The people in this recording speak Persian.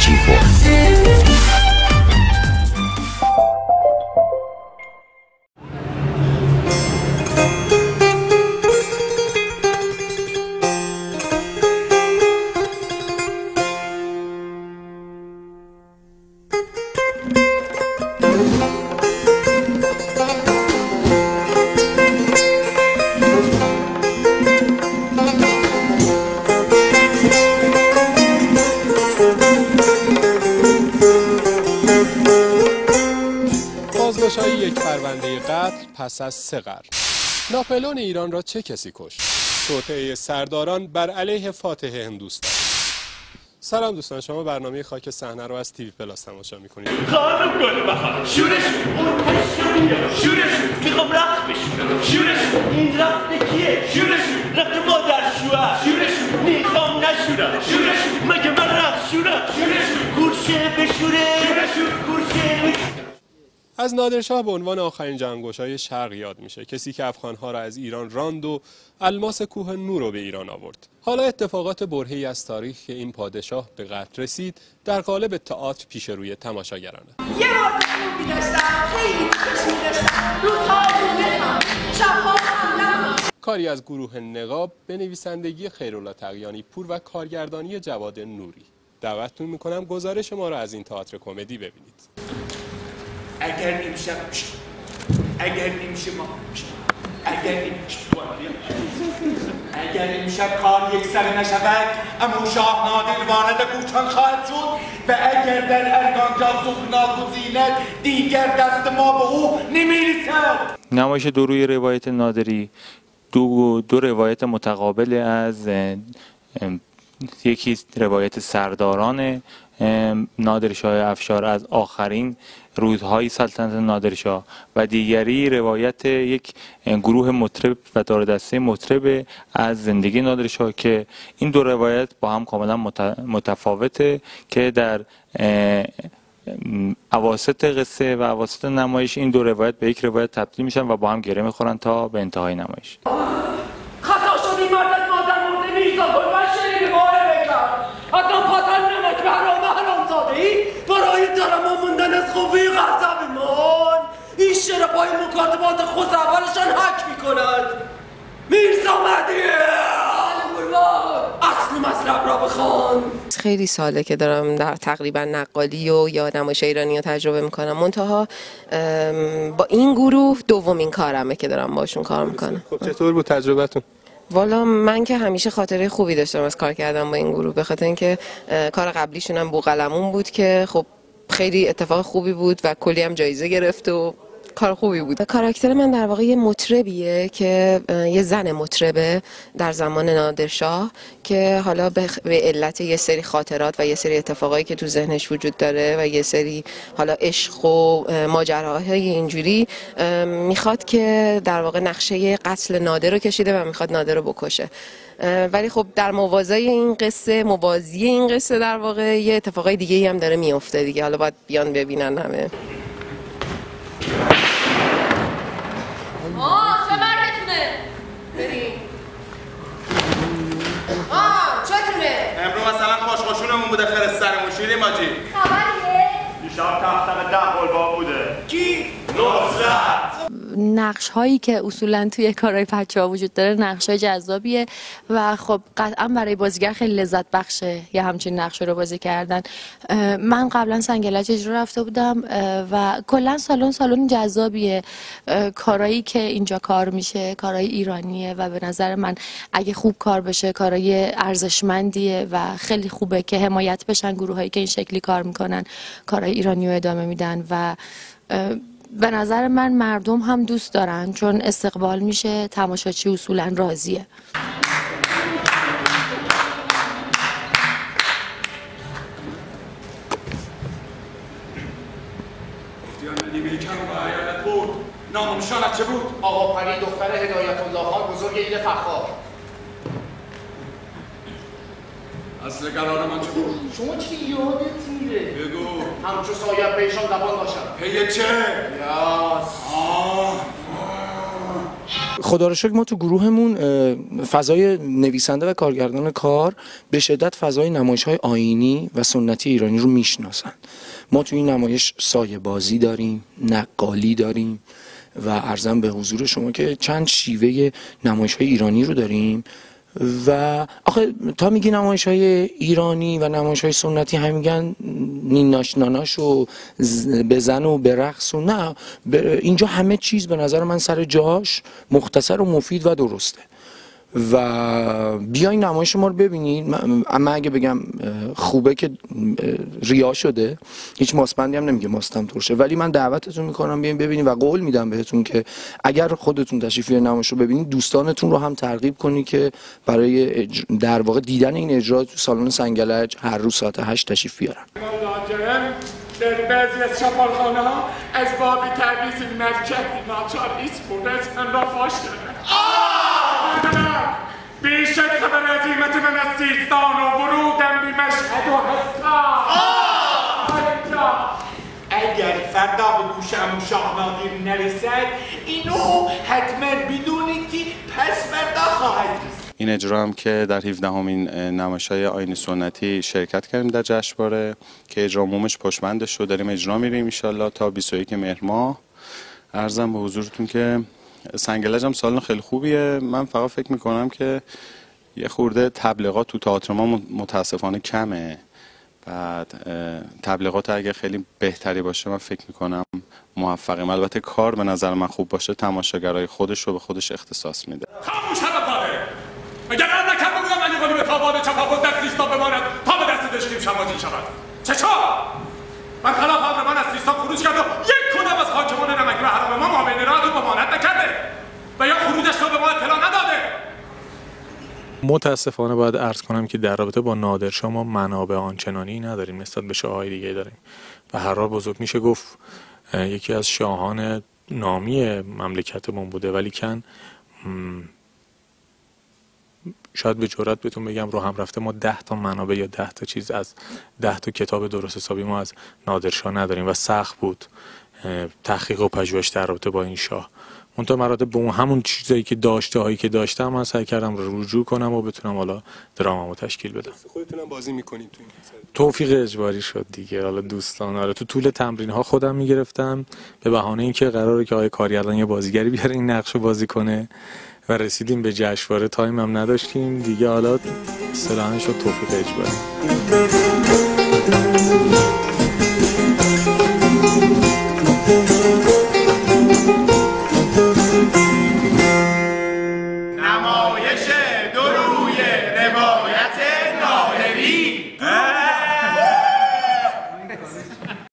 G4. بازگشایی یک پرونده قتل پس از 3 قرن. ناپلئون ایران را چه کسی کشت؟ توطئه سرداران بر علیه فاتح هندوستان. سلام دوستان، شما برنامه خاک صحنه رو از تیوی پلاس تماشا می‌کنید. خانم گل بخواه شورش اون شورش میخوام رخت بشونم شورش این رخت کیه شورش رخت مادر شوهر شورش میخوام نشورم شورش مگه من رخت شورم شورش کورشه بشوره شورش کورشه. از نادرشاه به عنوان آخرین جهانگشای شرق یاد میشه، کسی که افغانها را از ایران راند و الماس کوه نور رو به ایران آورد. حالا اتفاقات برهه‌ای از تاریخ که این پادشاه به قتل رسید در قالب تئاتر پیش روی تماشاگرانه. یه بار خوبی داشتم، خیلی دوستش می‌داشتم، روزها بودم، شب‌ها خندم. کاری از گروه نقاب به نویسندگی خیرالله تقیانی پور و کارگردانی جواد نوری. دعوتتون میکنم گزارش ما را از این تئاتر کمدی ببینید. اگر امشب کار یک سر نشود اما شاه نادر وارد کوچان خواهد شد و اگر در ارگانجا صبح ناگزیند دیگر دست ما به او نمیرسد. نمایش دو روی روایت نادری دو روایت متقابل از یکی روایت سرداران نادرشاه افشار از آخرین روزهای سلطنت نادرشاه و دیگری روایت یک گروه مطرب و دار دسته مطرب از زندگی نادرشاه که این دو روایت با هم کاملا متفاوته که در اواسط قصه و اواسط نمایش این دو روایت به یک روایت تبدیل میشن و با هم گره میخورن تا به انتهای نمایش. خطا شدی مردت مادر مرده میرزا گلبن شریف باره بکن اصلا پاتن نمک به حرام زادهی برای درمان موندن از خوبی غضبمان این شعر پای مکاتبات خود اولشان حک میکند. میرزا مهدی اصل مطلب را بخوان. خیلی ساله که دارم در تقریبا نقالی و یا نمایش ایرانی رو تجربه میکنم، منتها با این گروه دومین کارمه که دارم باشون کار میکنم. خب چطور بود تجربتون؟ والا من که همیشه خاطره خوبی داشتم از کار کردن با این گروه، به خاطر اینکه کار قبلیشون هم بوقلمون بود که خب خیلی اتفاق خوبی بود و کلی هم جایزه گرفت و کار خوبی بود. کاراکتر من در واقع یه مطربیه که یه زن مطربه در زمان نادرشاه که حالا به علت یه سری خاطرات و یه سری اتفاقایی که تو ذهنش وجود داره و یه سری حالا عشق و ماجراهای اینجوری میخواد که در واقع نقشه قتل نادر رو کشیده و میخواد نادر رو بکشه. ولی خب در موازی این قصه در واقع یه اتفاقای دیگه هم داره میفته دیگه. حالا باید بیان ببینن همه. چه مرگتونه؟ بریم. چتونه؟ امروز مثلا خوشخوشونمون بوده فرستنمون شیرین ماجی. خبریه؟ دیشب تختم 10 قلبا بوده. کی؟ نصرت. نقش هایی که اصولا توی کارهای بچه‌ها وجود داره نقش های جذابیه و خب قطعا برای بازیگر خیلی لذت بخشه یه همچین نقش رو بازی کردن. من قبلا سنگلج اجرا رفته بودم و کلا سالن جذابیه. کارهایی که اینجا کار میشه کارهای ایرانیه و به نظر من اگه خوب کار بشه کارهای ارزشمندیه و خیلی خوبه که حمایت بشن گروهایی که این شکلی کار میکنن، کارهای ایرانی رو ادامه میدن و به نظر من مردم هم دوست دارن چون استقبال میشه، تماشاچی اصولا راضیه. نامشانت چه بود؟ آقا پری دختر هدایت الله خان بزرگ ایل فخار. اصل قرار من چه بود؟ شما چی یادت میره؟ بگو. همچو سایه پیشان دوان باشم. پی چه؟ یاس. خدا رو شکر ما تو گروهمون فضای نویسنده و کارگردان کار به شدت فضای نمایش‌های آیینی و سنتی ایرانی رو میشناسن. ما تو این نمایش سایه بازی داریم، نقالی داریم و عرضم به حضور شما که چند شیوه نمایش‌های ایرانی رو داریم. و آخه تا میگی نمایش‌های ایرانی و نمایش‌های سنتی هم میگن نیناش ناناش و بزن و برقص و نه، اینجا همه چیز به نظر من سر جاش مختصر و مفید و درسته و بیاین نمایش ما رو ببینید. من اگه بگم خوبه که ریا شده، هیچ ماسبندی هم نمیگه ماستم ترشه، ولی من دعوتتون میکنم بیاین ببینید و قول میدم بهتون که اگر خودتون تشریف بیارین نمایش رو ببینید، دوستانتون رو هم ترغیب کنید که برای در واقع دیدن این اجرا تو سالن سنگلج هر روز ساعت 8 تشریف بیارن. در بعضی از شپارخانه ها از باب تعویض مرکب ناچار اسم را فاش کردن. بیشک خبر عظیمت من از سیستان و ورودم بی مشهد و اگر فردا به گوش عمو شاه نادر نرسد، اینو حتما بدونید که پس فردا خواهد رسید. این اجرا هم که در 17مین نمایش‌های آیینی سنتی شرکت کردیم در جشنواره که اجرا عمومش پشتبندش رو داریم اجرا میریم ان شاءالله تا 21 مهر ماه. عرضم به حضورتون که سنگلج هم سالن خیلی خوبیه. من فقط فکر میکنم که یه خورده تبلیغات تو تئاتر ما متاسفانه کمه. بعد تبلیغات اگه خیلی بهتری باشه من فکر میکنم موفقیم. البته کار به نظر من خوب باشه تماشاگرای خودش رو به خودش اختصاص میده. خاموش حرفاره. اگر من نکرد بگویم علی قلی به تابان چپاول دست سیستان بماند تا به دست دشکیم شماجین شود. چه؟ من خلاف امر من از سیستان خروج کرد و یک کدام از حاکمان نمکی و حرام ما مابین راه رو بماند نکرده و یا خروجش رو به ما اطلاع نداده. متاسفانه باید عرض کنم که در رابطه با نادرشاه ما منابع آنچنانی نداریم نسبت به شاه‌های دیگه داریم و هر حال بزرگ میشه گفت یکی از شاهان نامی مملکتمون بوده، ولی کن شاید به جرئت بهتون بگم رو هم رفته ما 10 تا منابع یا 10 تا چیز از 10 تا کتاب درست حسابی ما از نادرشاه نداریم و سخت بود تحقیق و پژوهش در رابطه با این شاه. منتها مراتب به اون همون چیزایی که هایی که داشتم من سعی کردم رجوع کنم و بتونم حالا دراممو تشکیل بدم. خودتونم بازی میکنید تو این توفیق اجباری شد دیگه. حالا دوستان آره تو طول تمرین ها خودم میگرفتم به بهانه اینکه قراره که آقای کارگردان یه بازیگری بیاره این نقشو بازی کنه و رسیدیم به جشنواره، تایم هم نداشتیم دیگه، حالا اصطلاحاً شد توفیق اجباری.